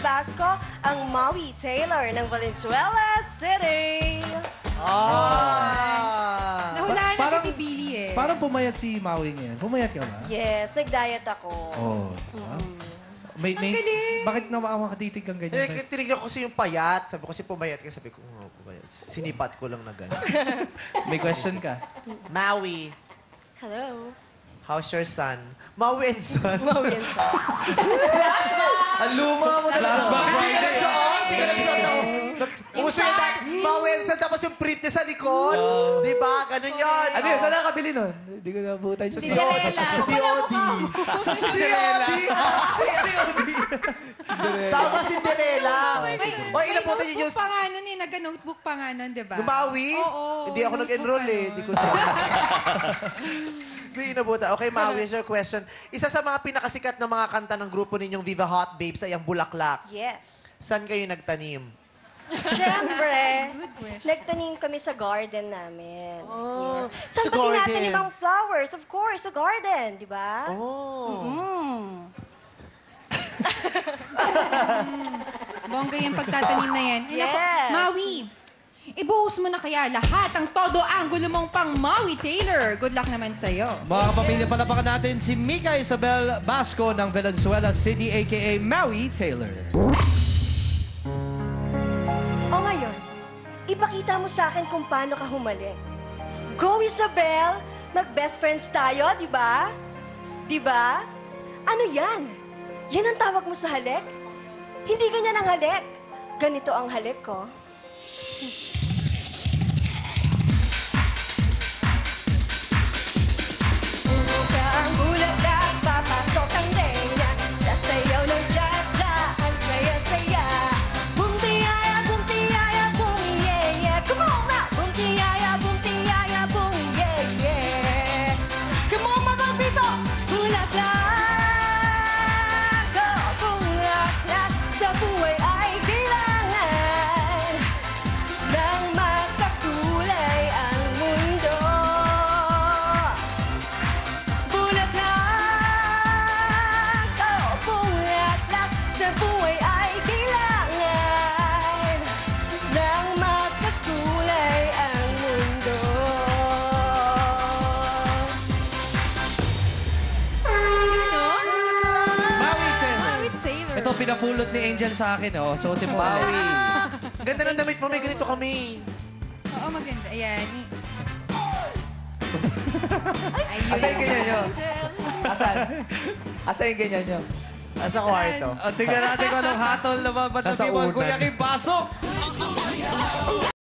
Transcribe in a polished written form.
Basco, ang Maui Taylor ng Valenzuela City. Nahulaan natin ni Billy eh. Parang pumayat si Maui ngayon. Pumayat ka ba? Yes, nag-diet ako. Oo. Bakit makatitig kang ganyan? Tinignan ko kasi yung payat. Sabi ko kasi pumayat ka. Sabi ko, pumayat. Sinipat ko lang na gano'n. May question ka? Maui, Hello. how's your son? Maui and son. Maui and Sons. Ang luma mo. Flashback Friday. Hindi ka nagsuot ako. Uso yung dati. Maui and son. Tapos yung print niya sa likod. Di ba? Ganun yun. Ano yun? Saan nakabili nun? Hindi ko nabutan siya. Si Odi. Si Odi. Tama, Cinderella. O, inabutan niyo yung... Notebook pa nga nun eh. Nag-notebook pa nga nun, di ba? Maui? Oo. Hindi ako nag-enroll eh. Hindi ko na. Hindi inabutan. Okay, Maui, is your question. Isa sa mga pinakasikat na mga kanta ng grupo ninyong Viva Hot Babes ay ang Bulaklak. Yes. Saan kayo nagtanim? Siyempre, Good question. nagtanim kami sa garden namin. Oh, Yes. Saan sa ba garden. tinatanim ang flowers? Of course, sa garden, di ba? Oh. Bongga yung pagtatanim na yan. Ay, naku, Yes. Maui, ibuhos mo na kaya lahat ang todo angulo mong pang Maui Taylor. Good luck naman sa'yo. Mga kapamilya, palapakan natin si Mika Isabel Basco ng Valenzuela City, a.k.a. Maui Taylor. O ngayon, ipakita mo sa akin kung paano ka humalik. Go, Isabel! Mag-best friends tayo, di ba? Di ba? Ano yan? Yan ang tawag mo sa halik? Hindi ganyan ang halik. Ganito ang halik ko. Umuka ang bulaklak, papasok ang lenya. Sasayaw ng cha-cha, ang saya-saya. Bumtiyaya, bumtiyaya, bum, yeah, yeah. Come on na! Bumtiyaya, bumtiyaya, bum, yeah, yeah. Come on, mga people! Bulaklak, oh, bulaklak. Sa buhay ay kailangan ng makakulay ang mundo. Bulaklak, oh, bulaklak. Sa buhay ay kailangan ng makakulay ang mundo. Maui Taylor. Maui Taylor. Ito, pinapulot ni Angel sa akin, oh. Suotin mo. Maui. Ganda ng damit mo. May ganito kami. Oo, maganda. Ayan. Asan yung ganyan nyo? Asan? Asan yung ganyan nyo? Nasa kwarto. Tingnan natin kung anong hatol na Nasa mapatagin mo. unan. Kuya Kim, pasok!